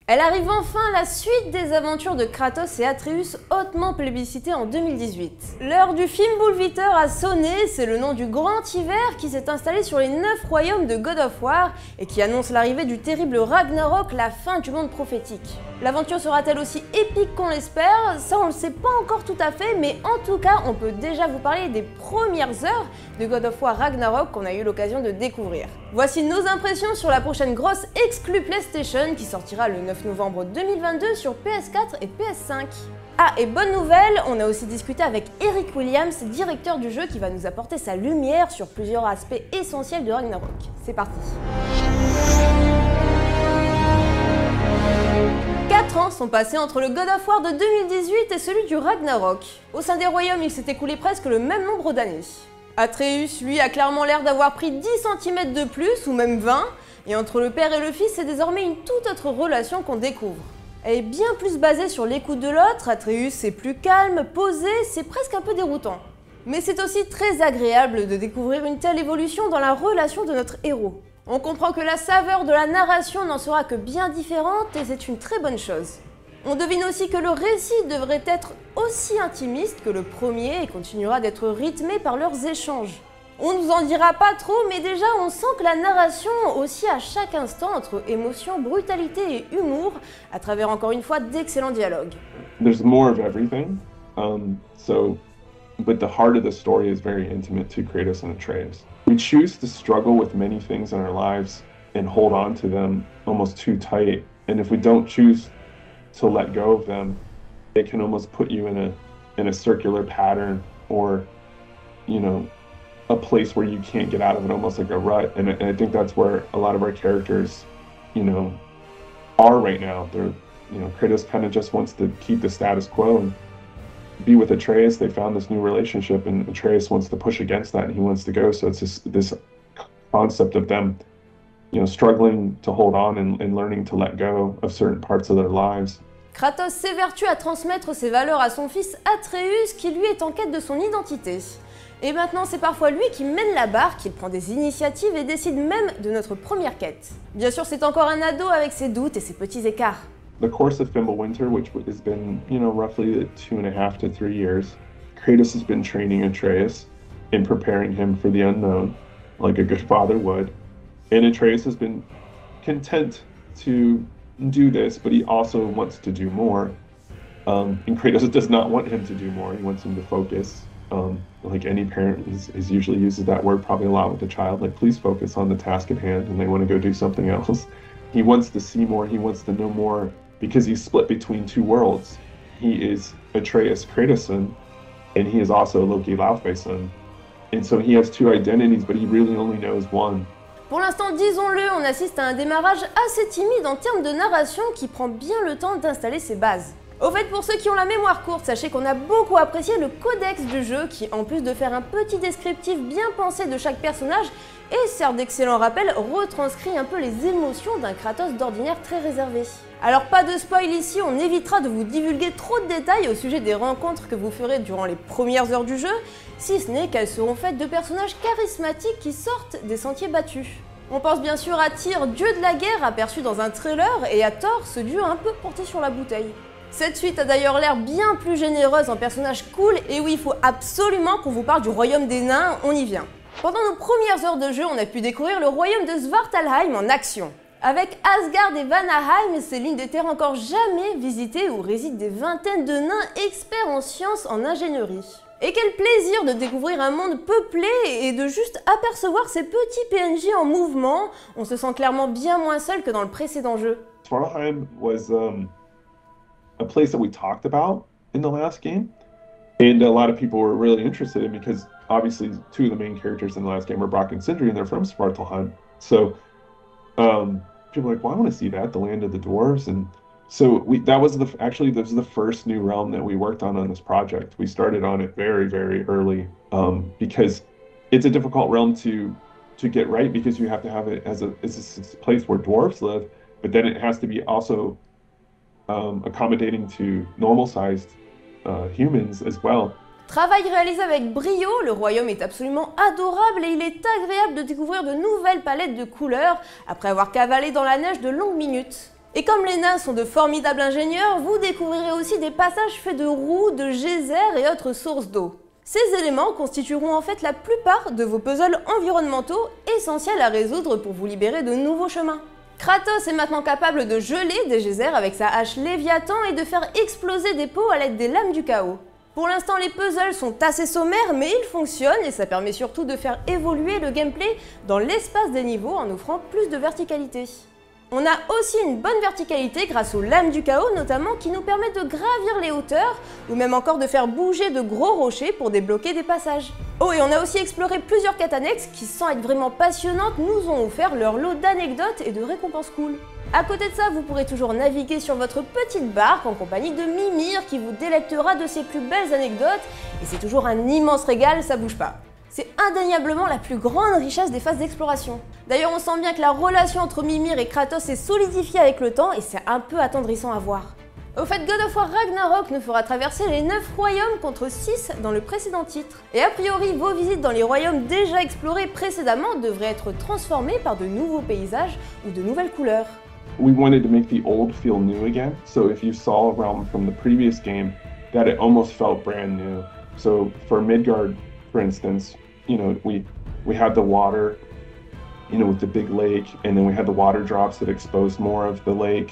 Elle arrive enfin, la suite des aventures de Kratos et Atreus, hautement plébiscitée en 2018. L'heure du film Bouleviter a sonné, c'est le nom du grand hiver qui s'est installé sur les 9 royaumes de God of War et qui annonce l'arrivée du terrible Ragnarok, la fin du monde prophétique. L'aventure sera-t-elle aussi épique qu'on l'espère? Ça on le sait pas encore tout à fait, mais en tout cas on peut déjà vous parler des premières heures de God of War Ragnarok qu'on a eu l'occasion de découvrir. Voici nos impressions sur la prochaine grosse exclue PlayStation qui sortira le 9 novembre 2022 sur PS4 et PS5. Ah, et bonne nouvelle, on a aussi discuté avec Eric Williams, directeur du jeu, qui va nous apporter sa lumière sur plusieurs aspects essentiels de Ragnarok. C'est parti. 4 ans sont passés entre le God of War de 2018 et celui du Ragnarok. Au sein des royaumes, il s'est écoulé presque le même nombre d'années. Atreus, lui, a clairement l'air d'avoir pris 10 cm de plus, ou même 20, et entre le père et le fils, c'est désormais une toute autre relation qu'on découvre. Elle est bien plus basée sur l'écoute de l'autre, Atreus est plus calme, posé, c'est presque un peu déroutant. Mais c'est aussi très agréable de découvrir une telle évolution dans la relation de notre héros. On comprend que la saveur de la narration n'en sera que bien différente et c'est une très bonne chose. On devine aussi que le récit devrait être aussi intimiste que le premier et continuera d'être rythmé par leurs échanges. On nous en dira pas trop, mais déjà on sent que la narration oscille à chaque instant entre émotion, brutalité et humour, à travers encore une fois d'excellents dialogues. There's more of everything, but the heart of the story is very intimate to Kratos and Atreus. We choose to struggle with many things in our lives and hold on to them almost too tight, and if we don't choose to let go of them, it can almost put you in a circular pattern, or a place where you can't get out of it, almost like a rut. And I think that's where a lot of our characters, are right now. They're, Kratos kind of just wants to keep the status quo and be with Atreus. They found this new relationship, and Atreus wants to push against that, and he wants to go. So it's this concept of them, struggling to hold on and learning to let go of certain parts of their lives. Kratos s'évertue à transmettre ses valeurs à son fils Atreus, qui lui est en quête de son identité. Et maintenant, c'est parfois lui qui mène la barque, qu'il prend des initiatives et décide même de notre première quête. Bien sûr, c'est encore un ado avec ses doutes et ses petits écarts. The course of Fimbulwinter, which has been, roughly 2.5 to 3 years, Kratos has been training Atreus and preparing him for the unknown, like a good father would. And Atreus has been content to do this, but he also wants to do more. And Kratos does not want him to do more. He wants him to focus. Like any parent is usually uses that word probably a lot with the child, like please focus on the task at hand, and they want to go do something else. He wants to see more, he wants to know more, because he's split between two worlds. He is Atreus Kratos-son, and he is also Loki Laufey-son. And so he has two identities, but he really only knows one. Pour l'instant, disons-le, on assiste à un démarrage assez timide en termes de narration qui prend bien le temps d'installer ses bases. Au fait, pour ceux qui ont la mémoire courte, sachez qu'on a beaucoup apprécié le codex du jeu qui, en plus de faire un petit descriptif bien pensé de chaque personnage et sert d'excellent rappel, retranscrit un peu les émotions d'un Kratos d'ordinaire très réservé. Alors pas de spoil ici, on évitera de vous divulguer trop de détails au sujet des rencontres que vous ferez durant les premières heures du jeu, si ce n'est qu'elles seront faites de personnages charismatiques qui sortent des sentiers battus. On pense bien sûr à Tyr, dieu de la guerre, aperçu dans un trailer, et à Thor, ce dieu un peu porté sur la bouteille. Cette suite a d'ailleurs l'air bien plus généreuse en personnage cool, et oui, il faut absolument qu'on vous parle du royaume des nains, on y vient. Pendant nos premières heures de jeu, on a pu découvrir le royaume de Svartalheim en action. Avec Asgard et Vanaheim, c'est l'une des terres encore jamais visitées où résident des vingtaines de nains experts en sciences en ingénierie. Et quel plaisir de découvrir un monde peuplé et de juste apercevoir ces petits PNJ en mouvement, on se sent clairement bien moins seul que dans le précédent jeu. Svartalheim was a place that we talked about in the last game, and a lot of people were really interested in, because obviously two of the main characters in the last game were Brock and Sindri, and they're from Svartalheim. So people were like, well, I want to see that, the land of the dwarves. And so that was the first new realm that we worked on this project. We started on it very, very early, because it's a difficult realm to get right, because you have to have it as a place where dwarves live, but then it has to be also accommodating to normal-sized humans as well. Travail réalisé avec brio, le royaume est absolument adorable et il est agréable de découvrir de nouvelles palettes de couleurs après avoir cavalé dans la neige de longues minutes. Et comme les nains sont de formidables ingénieurs, vous découvrirez aussi des passages faits de roues, de geysers et autres sources d'eau. Ces éléments constitueront en fait la plupart de vos puzzles environnementaux essentiels à résoudre pour vous libérer de nouveaux chemins. Kratos est maintenant capable de geler des geysers avec sa hache Léviathan et de faire exploser des pots à l'aide des lames du chaos. Pour l'instant, les puzzles sont assez sommaires, mais ils fonctionnent et ça permet surtout de faire évoluer le gameplay dans l'espace des niveaux en offrant plus de verticalité. On a aussi une bonne verticalité grâce aux lames du chaos notamment qui nous permettent de gravir les hauteurs ou même encore de faire bouger de gros rochers pour débloquer des passages. Oh et on a aussi exploré plusieurs quêtes annexes qui sans être vraiment passionnantes nous ont offert leur lot d'anecdotes et de récompenses cool. À côté de ça, vous pourrez toujours naviguer sur votre petite barque en compagnie de Mimir qui vous délectera de ses plus belles anecdotes et c'est toujours un immense régal, ça bouge pas. C'est indéniablement la plus grande richesse des phases d'exploration. D'ailleurs, on sent bien que la relation entre Mimir et Kratos s'est solidifiée avec le temps et c'est un peu attendrissant à voir. Au fait, God of War Ragnarok nous fera traverser les 9 royaumes contre 6 dans le précédent titre. Et a priori, vos visites dans les royaumes déjà explorés précédemment devraient être transformées par de nouveaux paysages ou de nouvelles couleurs. We wanted to make the old feel new again, so if you saw a realm from the previous game, that it almost felt brand new. So for Midgard, for instance, you know, we had the water, you know, with the big lake, and then we had the water drops that exposed more of the lake,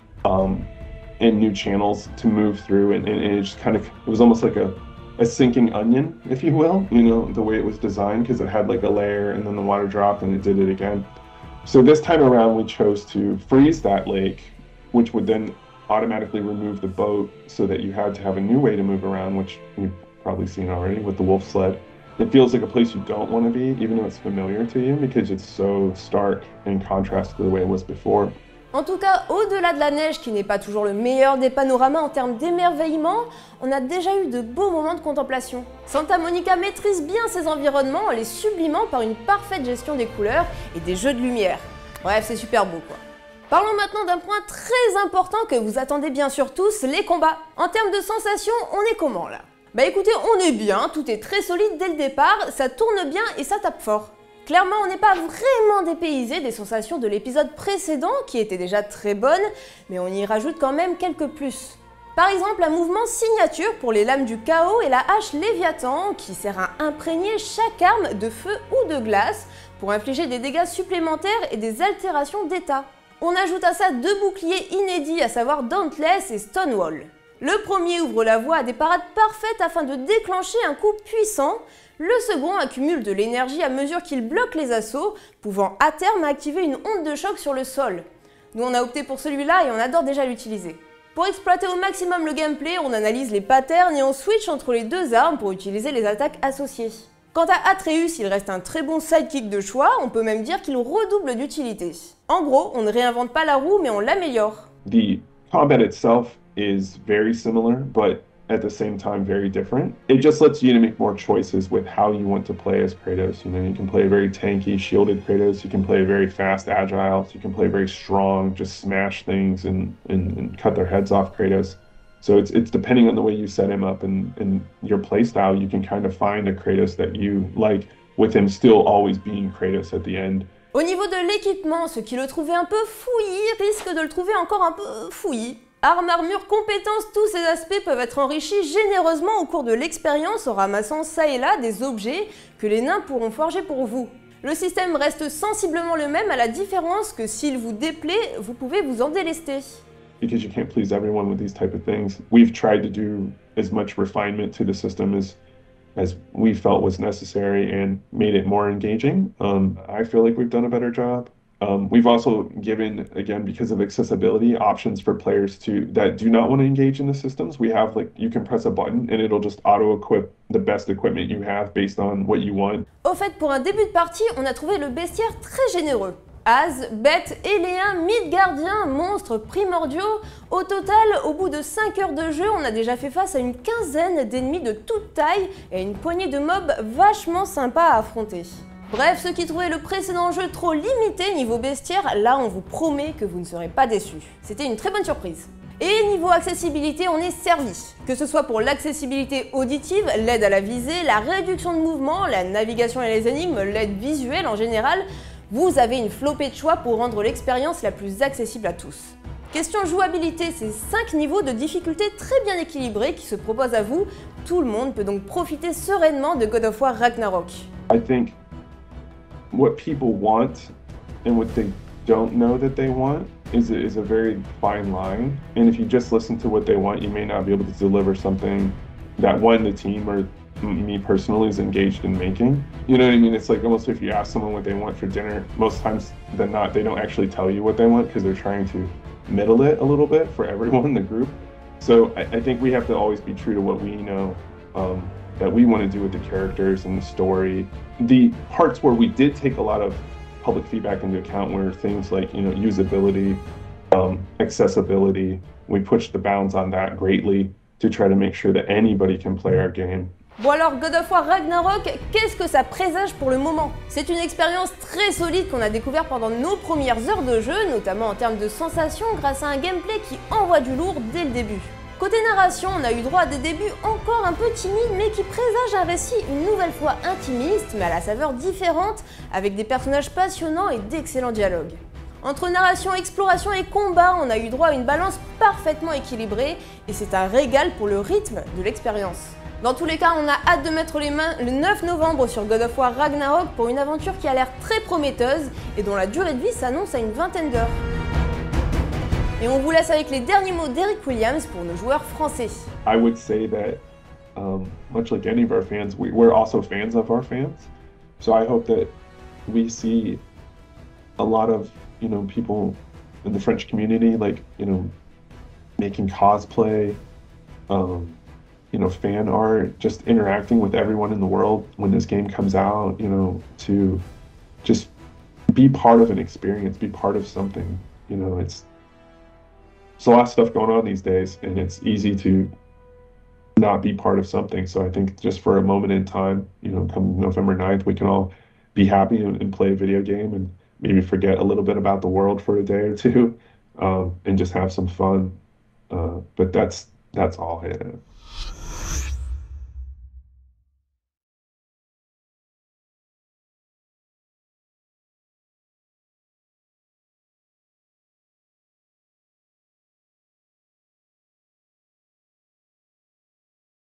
and new channels to move through, and it just kind of, it was almost like a sinking onion, if you will, you know, the way it was designed, because it had like a layer, and then the water dropped, and it did it again. So this time around, we chose to freeze that lake, which would then automatically remove the boat so that you had to have a new way to move around, which you've probably seen already with the wolf sled. It feels like a place you don't want to be, even though it's familiar to you, because it's so stark in contrast to the way it was before. En tout cas, au-delà de la neige qui n'est pas toujours le meilleur des panoramas en termes d'émerveillement, on a déjà eu de beaux moments de contemplation. Santa Monica maîtrise bien ses environnements en les sublimant par une parfaite gestion des couleurs et des jeux de lumière. Bref, c'est super beau quoi. Parlons maintenant d'un point très important que vous attendez bien sûr tous, les combats. En termes de sensations, on est comment là? Bah écoutez, on est bien, tout est très solide dès le départ, ça tourne bien et ça tape fort. Clairement, on n'est pas vraiment dépaysé des sensations de l'épisode précédent, qui étaient déjà très bonnes, mais on y rajoute quand même quelques plus. Par exemple, un mouvement signature pour les lames du chaos et la hache Léviathan, qui sert à imprégner chaque arme de feu ou de glace pour infliger des dégâts supplémentaires et des altérations d'état. On ajoute à ça deux boucliers inédits, à savoir Dauntless et Stonewall. Le premier ouvre la voie à des parades parfaites afin de déclencher un coup puissant. Le second accumule de l'énergie à mesure qu'il bloque les assauts, pouvant à terme activer une onde de choc sur le sol. Nous on a opté pour celui-là et on adore déjà l'utiliser. Pour exploiter au maximum le gameplay, on analyse les patterns et on switch entre les deux armes pour utiliser les attaques associées. Quant à Atreus, il reste un très bon sidekick de choix, on peut même dire qu'il redouble d'utilité. En gros, on ne réinvente pas la roue mais on l'améliore. The combat itself is very similar, but at the same time very different. It just lets you to make more choices with how you want to play as Kratos. You know, you can play a very tanky, shielded Kratos, you can play a very fast, agile, you can play very strong, just smash things and cut their heads off Kratos. So it's depending on the way you set him up and your playstyle, you can kind of find a Kratos that you like, with him still always being Kratos at the end. Au niveau de l'équipement, ceux qui le trouvaient un peu fouillis risquent de le trouver encore un peu fouillis. Armes, armure, compétences, tous ces aspects peuvent être enrichis généreusement au cours de l'expérience en ramassant ça et là des objets que les nains pourront forger pour vous. Le système reste sensiblement le même à la différence que s'il vous déplaît, vous pouvez vous en délester. Because you can't please everyone with these type of things, we've tried to do as much refinement to the system as we felt was necessary and made it more engaging. I feel like we've done a better job. We've also given, again, because of accessibility, options for players that do not want to engage in the systems. We have, like, you can press a button and it'll just auto-equip the best equipment you have based on what you want. Au fait, pour un début de partie, on a trouvé le bestiaire très généreux. As, bêtes, éléens, Midgardiens, monstres primordiaux. Au total, au bout de 5 heures de jeu, on a déjà fait face à une quinzaine d'ennemis de toute taille et une poignée de mobs vachement sympas à affronter. Bref, ceux qui trouvaient le précédent jeu trop limité niveau bestiaire, là on vous promet que vous ne serez pas déçus. C'était une très bonne surprise. Et niveau accessibilité, on est servi. Que ce soit pour l'accessibilité auditive, l'aide à la visée, la réduction de mouvement, la navigation et les énigmes, l'aide visuelle en général, vous avez une flopée de choix pour rendre l'expérience la plus accessible à tous. Question jouabilité, c'est 5 niveaux de difficulté très bien équilibrés qui se proposent à vous. Tout le monde peut donc profiter sereinement de God of War Ragnarok. I think what people want and what they don't know that they want is a very fine line. And if you just listen to what they want, you may not be able to deliver something that one, the team or me personally is engaged in making. You know what I mean? It's like almost if you ask someone what they want for dinner, most times than not, they don't actually tell you what they want because they're trying to middle it a little bit for everyone in the group. So I think we have to always be true to what we know that we want to do with the characters and the story. The parts where we did take a lot of public feedback into account were things like, you know, usability, accessibility. We pushed the bounds on that greatly to try to make sure that anybody can play our game. Bon alors, God of War Ragnarok, qu'est-ce que ça présage pour le moment? C'est une expérience très solide qu'on a découvert pendant nos premières heures de jeu, notamment en termes de sensations grâce à un gameplay qui envoie du lourd dès le début. Côté narration, on a eu droit à des débuts encore un peu timides mais qui présagent un récit une nouvelle fois intimiste mais à la saveur différente, avec des personnages passionnants et d'excellents dialogues. Entre narration, exploration et combat, on a eu droit à une balance parfaitement équilibrée et c'est un régal pour le rythme de l'expérience. Dans tous les cas, on a hâte de mettre les mains le 9 novembre sur God of War Ragnarok pour une aventure qui a l'air très prometteuse et dont la durée de vie s'annonce à une vingtaine d'heures. Et on vous laisse avec les derniers mots d'Eric Williams pour nos joueurs français. I would say that, much like any of our fans, we're also fans of our fans. So I hope that we see a lot of, you know, people in the French community, like, you know, making cosplay, you know, fan art, just interacting with everyone in the world when this game comes out, you know, to just be part of an experience, be part of something. You know, it's a lot of stuff going on these days, and it's easy to not be part of something. So I think just for a moment in time, you know, come November 9th, we can all be happy and play a video game and maybe forget a little bit about the world for a day or two, and just have some fun. But that's all I have.